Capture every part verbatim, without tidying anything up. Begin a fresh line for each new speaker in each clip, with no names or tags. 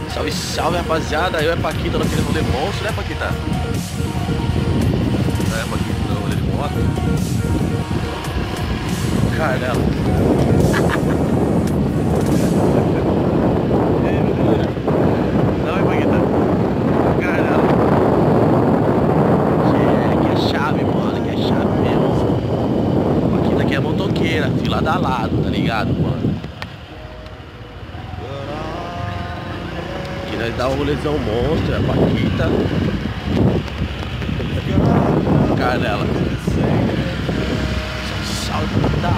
Salve, salve, rapaziada. Eu é Paquita naquele rolê monstro, né, Paquita? É, Paquita, no rolê de moto. Carnela. Não, é Paquita. Carnela. Que é, que é chave, mano. Que é chave mesmo. Paquita aqui é motoqueira, fila da lado, tá ligado, mano? Nós dá um rolezão monstro, a Paquita. Carnela. Salve da.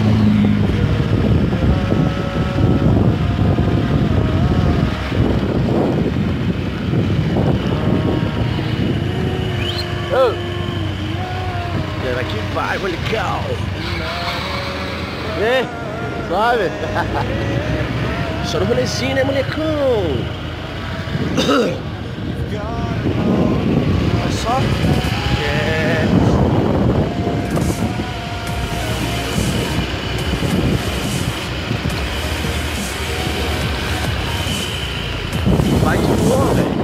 Oh. Será que vai, molecão? E suave? Só no rolezinho, né, molecão? Olha só. É. Vai de boa, velho.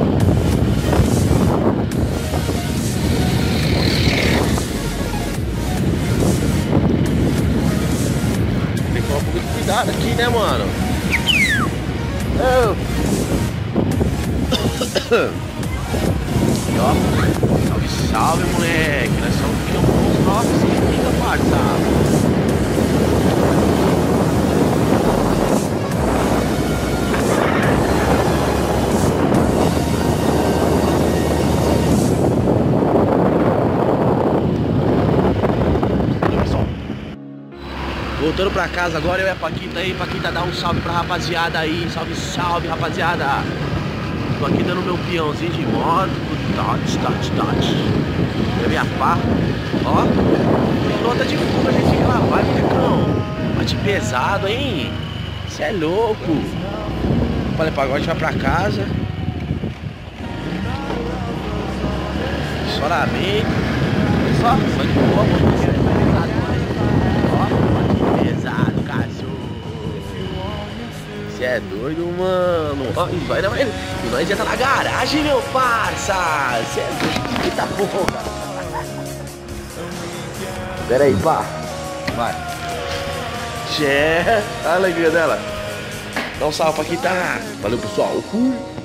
Tem que tomar um pouco de cuidado aqui, né, mano? Oh. E ó, salve, salve, moleque. Nós somos aqui no Bons Novos e fica, parça. Voltando pra casa agora, eu e a Paquita aí. Paquita, dá um salve pra rapaziada aí. Salve, salve, rapaziada. Tô aqui dando meu peãozinho de moto, touch, touch, touch. É minha pá. Ó, pilota de fuga, a gente fica lá, vai, molecão. Bate pesado, hein? Cê é louco. Falei pra agora, a gente vai pra casa. Soramento. Só, só de boa, mano. Ó, bate pesado, cachorro. Cê é doido, mano. Ó, e vai, vai. E nós já tá na garagem, meu parça. Cê é doido, que tá porra. Pera aí, pá. Vai. Tchê. Olha a alegria dela. Dá um salve pra quem tá. Valeu, pessoal. Uhul.